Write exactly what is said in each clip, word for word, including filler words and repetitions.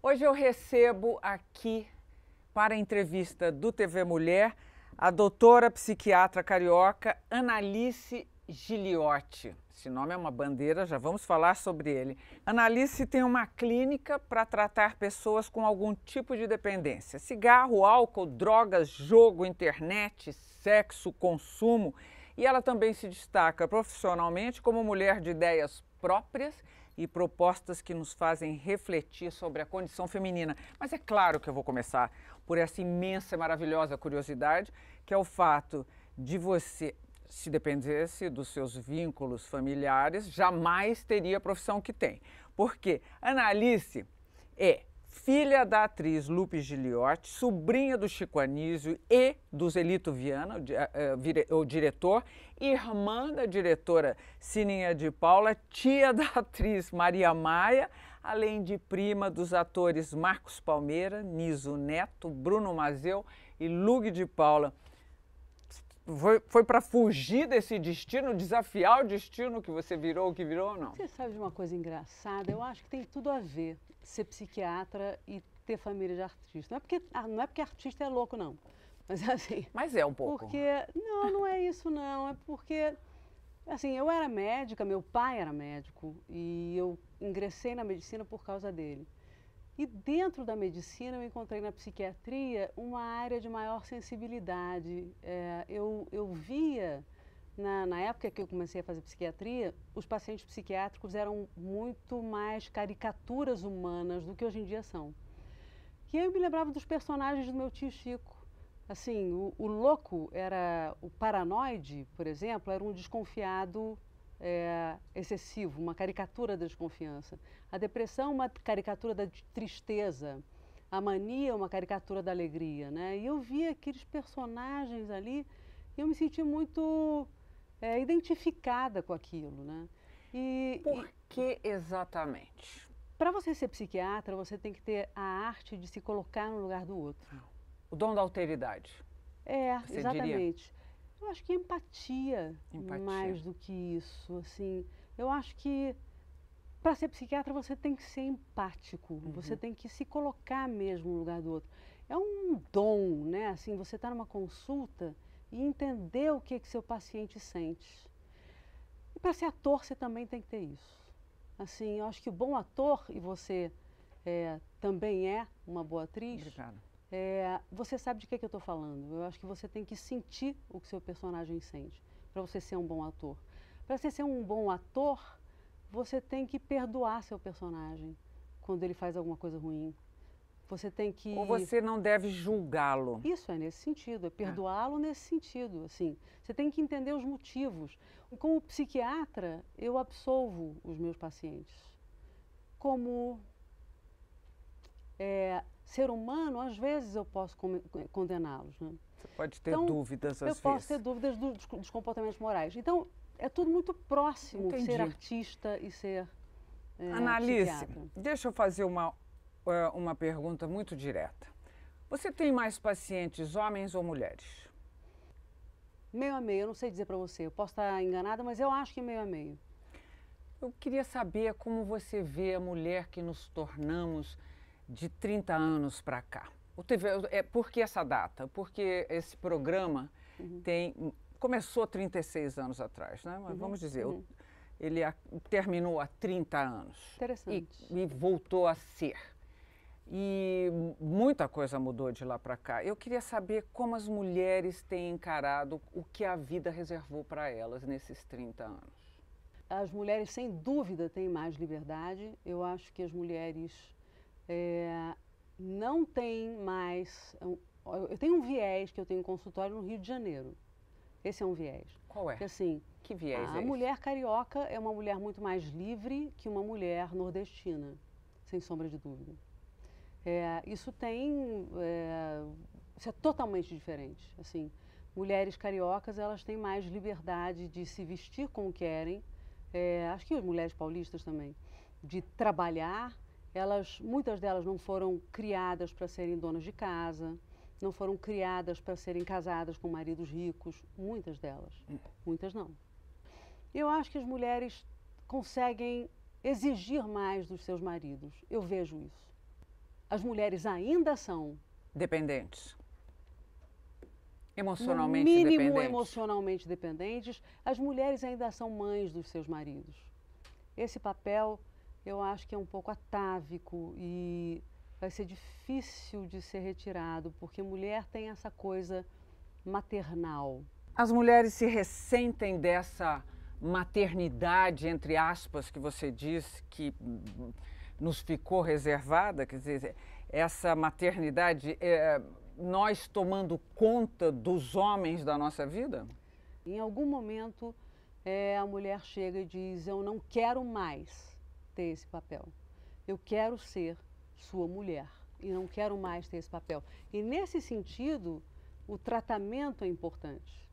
Hoje eu recebo aqui para a entrevista do T V Mulher a doutora psiquiatra carioca Analice Gigliotti. Esse nome é uma bandeira, já vamos falar sobre ele. Analice tem uma clínica para tratar pessoas com algum tipo de dependência. Cigarro, álcool, drogas, jogo, internet, sexo, consumo. E ela também se destaca profissionalmente como mulher de ideias próprias e propostas que nos fazem refletir sobre a condição feminina. Mas é claro que eu vou começar por essa imensa e maravilhosa curiosidade, que é o fato de você, se dependesse dos seus vínculos familiares, jamais teria a profissão que tem. Porque Analice é filha da atriz Lupe Gigliotti, sobrinha do Chico Anísio e do Zelito Viana, o diretor, irmã da diretora Sininha de Paula, tia da atriz Maria Maia, além de prima dos atores Marcos Palmeira, Niso Neto, Bruno Mazzeo e Lug de Paula. Foi, foi para fugir desse destino, desafiar o destino que você virou o que virou ou não? Você sabe de uma coisa engraçada? Eu acho que tem tudo a ver ser psiquiatra e ter família de artista. Não é porque, não é porque artista é louco, não. Mas assim... Mas é um pouco. Porque... Não, não é isso, não. É porque... Assim, eu era médica, meu pai era médico e eu ingressei na medicina por causa dele. E dentro da medicina eu encontrei na psiquiatria uma área de maior sensibilidade. É, eu, eu via, na, na época que eu comecei a fazer psiquiatria, os pacientes psiquiátricos eram muito mais caricaturas humanas do que hoje em dia são. E eu me lembrava dos personagens do meu tio Chico. Assim, o, o louco era, o paranoide, por exemplo, era um desconfiado É, excessivo, uma caricatura da desconfiança. A depressão, uma caricatura da tristeza. A mania, uma caricatura da alegria, né? E eu via aqueles personagens ali e eu me senti muito é, identificada com aquilo, né? E, Por que exatamente? Para você ser psiquiatra, você tem que ter a arte de se colocar no lugar do outro. O dom da alteridade. É, você exatamente. Diria? Eu acho que empatia, empatia, mais do que isso, assim. Eu acho que para ser psiquiatra você tem que ser empático, uhum. Você tem que se colocar mesmo no lugar do outro. É um dom, né? Assim, você está numa consulta e entender o que que seu paciente sente. E para ser ator você também tem que ter isso. Assim, eu acho que o bom ator, e você é, também é uma boa atriz. Obrigada. É, você sabe de que, que eu estou falando. Eu acho que você tem que sentir o que seu personagem sente para você ser um bom ator. Para você ser um bom ator, você tem que perdoar seu personagem quando ele faz alguma coisa ruim. Você tem que... Ou você não deve julgá-lo. Isso é nesse sentido, é perdoá-lo nesse sentido. Assim, você tem que entender os motivos. Como psiquiatra, eu absolvo os meus pacientes. Como... É, ser humano, às vezes eu posso condená-los, né? Você pode ter então, dúvidas às vezes. Eu posso ter dúvidas do, dos comportamentos morais. Então, é tudo muito próximo. Entendi. Ser artista e ser é, Analice, psiquiatra. Deixa eu fazer uma, uma pergunta muito direta. Você tem mais pacientes homens ou mulheres? Meio a meio, eu não sei dizer para você. Eu posso estar enganada, mas eu acho que meio a meio. Eu queria saber como você vê a mulher que nos tornamos de trinta anos para cá. O T V, é, por que essa data? Porque esse programa uhum. tem, começou trinta e seis anos atrás, né? Mas uhum. vamos dizer, uhum. ele a, terminou há trinta anos. Interessante. E, e voltou a ser. E muita coisa mudou de lá para cá. Eu queria saber como as mulheres têm encarado o que a vida reservou para elas nesses trinta anos. As mulheres, sem dúvida, têm mais liberdade. Eu acho que as mulheres... É, não tem mais... Eu tenho um viés que eu tenho em consultório no Rio de Janeiro. Esse é um viés. Qual é? Que, assim, que viés a é esse? mulher carioca é uma mulher muito mais livre que uma mulher nordestina, sem sombra de dúvida. É, isso tem... É, isso é totalmente diferente. Assim, mulheres cariocas, elas têm mais liberdade de se vestir como querem. É, acho que as mulheres paulistas também. De trabalhar. Elas, muitas delas não foram criadas para serem donas de casa, não foram criadas para serem casadas com maridos ricos, muitas delas, muitas não. Eu acho que as mulheres conseguem exigir mais dos seus maridos, eu vejo isso. as mulheres ainda são dependentes. Emocionalmente no mínimo dependentes. emocionalmente dependentes, as mulheres ainda são mães dos seus maridos. Esse papel eu acho que é um pouco atávico e vai ser difícil de ser retirado, porque mulher tem essa coisa maternal. As mulheres se ressentem dessa maternidade, entre aspas, que você diz que nos ficou reservada, quer dizer, essa maternidade, é, nós tomando conta dos homens da nossa vida? Em algum momento, é, a mulher chega e diz, eu não quero mais ter esse papel. Eu quero ser sua mulher e não quero mais ter esse papel. E nesse sentido, o tratamento é importante.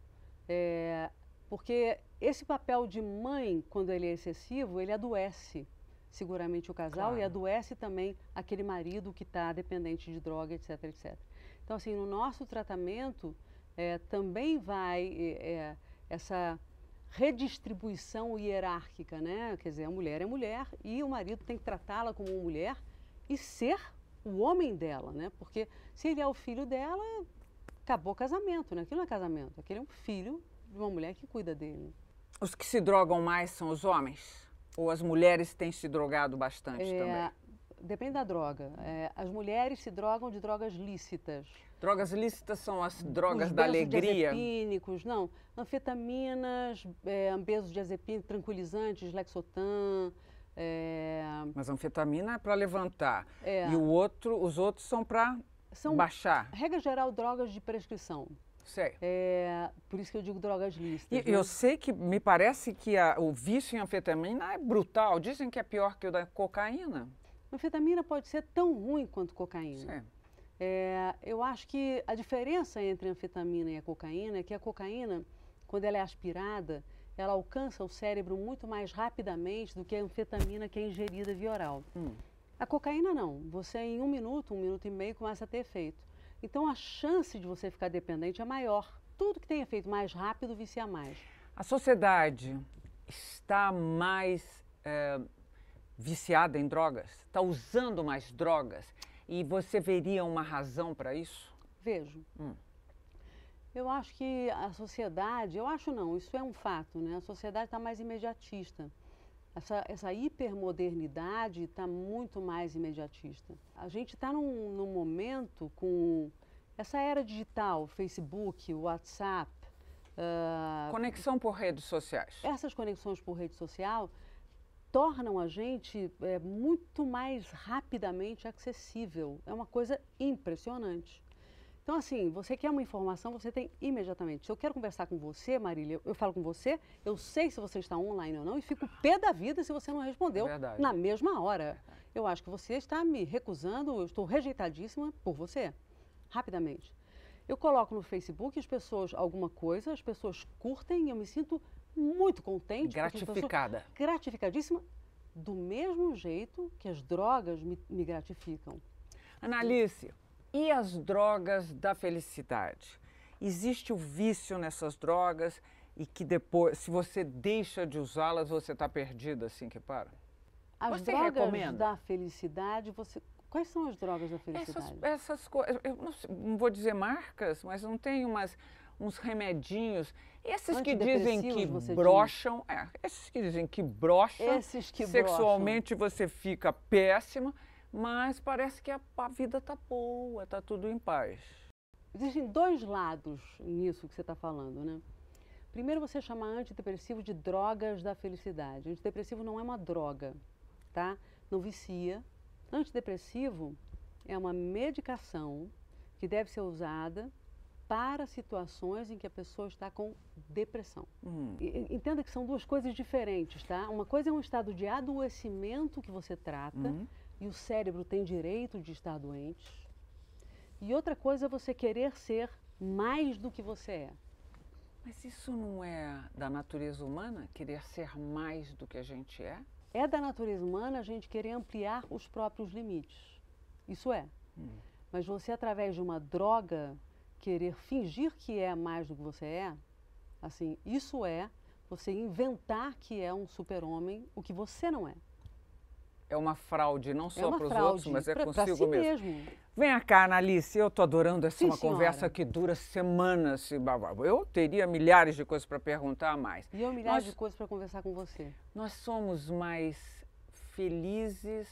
É, porque esse papel de mãe, quando ele é excessivo, ele adoece seguramente o casal, claro, e adoece também aquele marido que está dependente de droga, etc, etcétera. Então, assim, no nosso tratamento é, também vai é, essa redistribuição hierárquica, né? Quer dizer, a mulher é mulher e o marido tem que tratá-la como uma mulher e ser o homem dela, né? Porque se ele é o filho dela, acabou o casamento, né? Aquilo não é casamento, aquele é um filho de uma mulher que cuida dele. Os que se drogam mais são os homens? Ou as mulheres têm se drogado bastante é, também? Depende da droga. É, as mulheres se drogam de drogas lícitas. Drogas lícitas são as drogas Os da alegria? benzodiazepínicos, não. Anfetaminas, é, benzodiazepínicos, tranquilizantes, Lexotan. É... Mas a anfetamina é para levantar. É. E o outro, os outros são para baixar. Regra geral, drogas de prescrição. Sei. É, por isso que eu digo drogas lícitas. E né? eu sei que me parece que a, o vício em anfetamina é brutal. Dizem que é pior que o da cocaína. Anfetamina pode ser tão ruim quanto cocaína. Sim. É, eu acho que a diferença entre a anfetamina e a cocaína é que a cocaína, quando ela é aspirada, ela alcança o cérebro muito mais rapidamente do que a anfetamina que é ingerida via oral. Hum. A cocaína não. Você em um minuto, um minuto e meio começa a ter efeito. Então a chance de você ficar dependente é maior. Tudo que tem efeito mais rápido vicia mais. A sociedade está mais é, viciada em drogas? Está usando mais drogas? E você veria uma razão para isso? Vejo. Hum. Eu acho que a sociedade, eu acho não, isso é um fato, né? A sociedade está mais imediatista. Essa, essa hipermodernidade está muito mais imediatista. A gente está num, num momento com essa era digital, Facebook, WhatsApp. Uh, Conexão por redes sociais. Essas conexões por rede social tornam a gente é, muito mais rapidamente acessível. É uma coisa impressionante. Então, assim, você quer uma informação, você tem imediatamente. Se eu quero conversar com você, Marília, eu, eu falo com você, eu sei se você está online ou não e fico pé da vida se você não respondeu Verdade. na mesma hora. Eu acho que você está me recusando, eu estou rejeitadíssima por você, rapidamente. Eu coloco no Facebook as pessoas alguma coisa, as pessoas curtem e eu me sinto muito contente. Gratificada. Gratificadíssima, do mesmo jeito que as drogas me, me gratificam. Analice, e as drogas da felicidade? Existe o vício nessas drogas e que depois, se você deixa de usá-las, você está perdida assim que para? As você drogas recomenda? da felicidade, você... Quais são as drogas da felicidade? Essas, essas coisas, eu não, não vou dizer marcas, mas não tem umas, uns remedinhos. Esses que dizem que brocham, é, esses que dizem que brocham, esses que sexualmente brocham. Você fica péssima, mas parece que a, a vida está boa, está tudo em paz. Existem dois lados nisso que você está falando, né? Primeiro, você chama antidepressivo de drogas da felicidade. Antidepressivo não é uma droga, tá? Não vicia. Antidepressivo é uma medicação que deve ser usada para situações em que a pessoa está com depressão. Hum. Entenda que são duas coisas diferentes, tá? Uma coisa é um estado de adoecimento que você trata, hum. e o cérebro tem direito de estar doente. E outra coisa é você querer ser mais do que você é. Mas isso não é da natureza humana, querer ser mais do que a gente é? É da natureza humana a gente querer ampliar os próprios limites. Isso é. Hum. Mas você, através de uma droga, querer fingir que é mais do que você é, assim, isso é você inventar que é um super-homem, o que você não é. é uma fraude, não só é para os fraude, outros, mas é pra, consigo pra si mesmo. mesmo. Vem cá, Analice, eu tô adorando essa Sim, uma senhora. conversa que dura semanas. Eu teria milhares de coisas para perguntar mais. E eu milhares Nós, de coisas para conversar com você. Nós somos mais felizes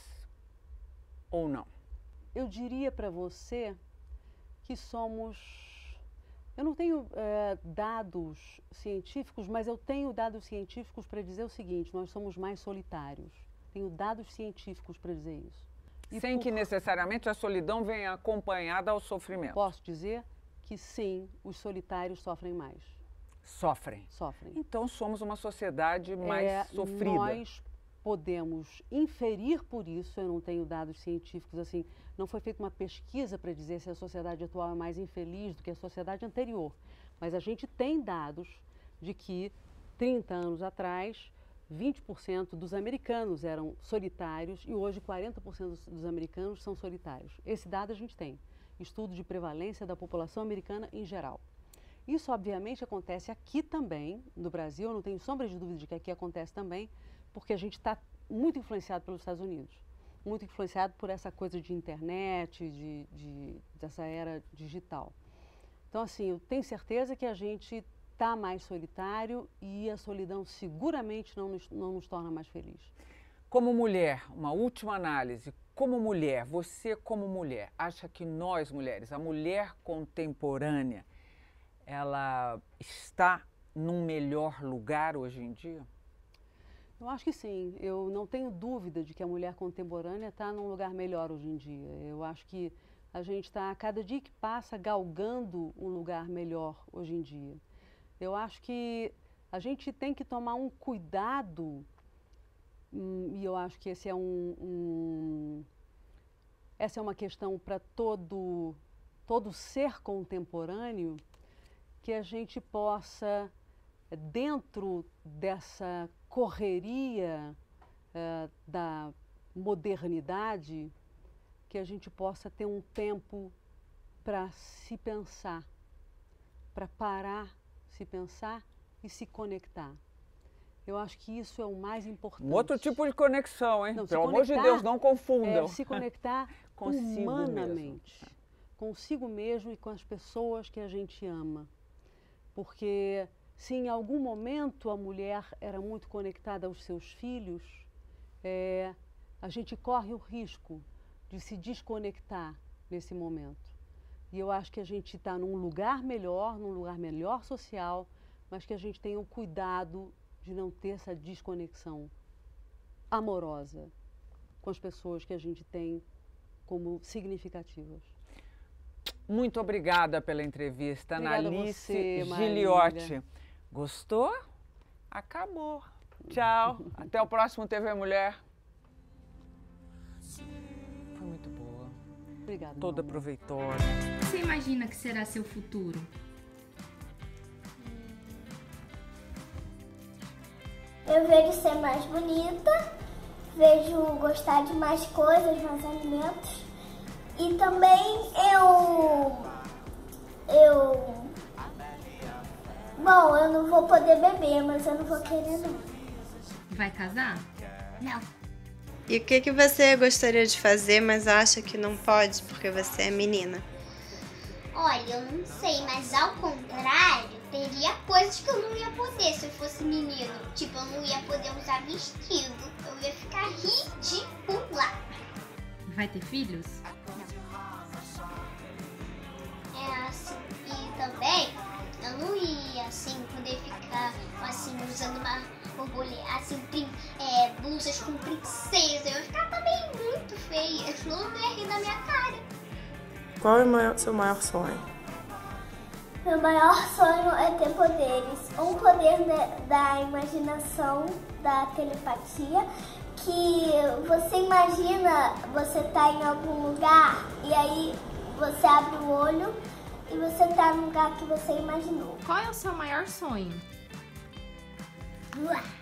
ou não? Eu diria para você que somos... Eu não tenho é, dados científicos, mas eu tenho dados científicos para dizer o seguinte: nós somos mais solitários. Tenho dados científicos para dizer isso. E Sem por... que necessariamente a solidão venha acompanhada ao sofrimento. Posso dizer que sim, os solitários sofrem mais. Sofrem? Sofrem. Então somos uma sociedade mais é, sofrida. Nós podemos inferir por isso, eu não tenho dados científicos assim, não foi feita uma pesquisa para dizer se a sociedade atual é mais infeliz do que a sociedade anterior, mas a gente tem dados de que trinta anos atrás, vinte por cento dos americanos eram solitários e hoje quarenta por cento dos, dos americanos são solitários. Esse dado a gente tem, estudo de prevalência da população americana em geral. Isso obviamente acontece aqui também, no Brasil, eu não tenho sombra de dúvida de que aqui acontece também, porque a gente está muito influenciado pelos Estados Unidos, muito influenciado por essa coisa de internet, de, de, dessa era digital. Então, assim, eu tenho certeza que a gente está mais solitário e a solidão seguramente não nos, não nos torna mais felizes. Como mulher, uma última análise, como mulher, você como mulher, acha que nós mulheres, a mulher contemporânea, ela está num melhor lugar hoje em dia? Eu acho que sim. Eu não tenho dúvida de que a mulher contemporânea está num lugar melhor hoje em dia. Eu acho que a gente está, a cada dia que passa, galgando um lugar melhor hoje em dia. Eu acho que a gente tem que tomar um cuidado, hum, e eu acho que esse é um, um, essa é uma questão para todo, todo ser contemporâneo, que a gente possa, dentro dessa correria uh, da modernidade, que a gente possa ter um tempo para se pensar, para parar, se pensar e se conectar. Eu acho que isso é o mais importante. Um outro tipo de conexão, hein? Não, Pelo amor de Deus, não confundam. É, se conectar humanamente, mesmo. Consigo mesmo e com as pessoas que a gente ama. Porque se em algum momento a mulher era muito conectada aos seus filhos, é, a gente corre o risco de se desconectar nesse momento. E eu acho que a gente está num lugar melhor, num lugar melhor social, mas que a gente tenha o cuidado de não ter essa desconexão amorosa com as pessoas que a gente tem como significativas. Muito obrigada pela entrevista, Obrigada Analice você, Giliotti. Gostou? Acabou. Tchau. Até o próximo T V Mulher. Foi muito boa. Obrigada. Toda proveitosa. Você imagina que será seu futuro? Eu vejo ser mais bonita, vejo gostar de mais coisas, mais alimentos. E também eu... Eu... Bom, eu não vou poder beber, mas eu não vou querer não. Vai casar? Não. E o que, que você gostaria de fazer, mas acha que não pode porque você é menina? Olha, eu não sei, mas ao contrário, teria coisas que eu não ia poder se eu fosse menino. Tipo, eu não ia poder usar vestido, eu ia ficar ridícula. Vai ter filhos? É assim, e também eu não ia assim poder ficar assim usando uma borboleta, assim, prin, é, blusas com princesa. Eu ia ficar também muito feia, não ia rir da minha cara. Qual é o maior, seu maior sonho? Meu maior sonho é ter poderes. Um poder de, da imaginação, da telepatia, que você imagina, você tá em algum lugar e aí você abre o olho e você tá no lugar que você imaginou. Qual é o seu maior sonho? Uá.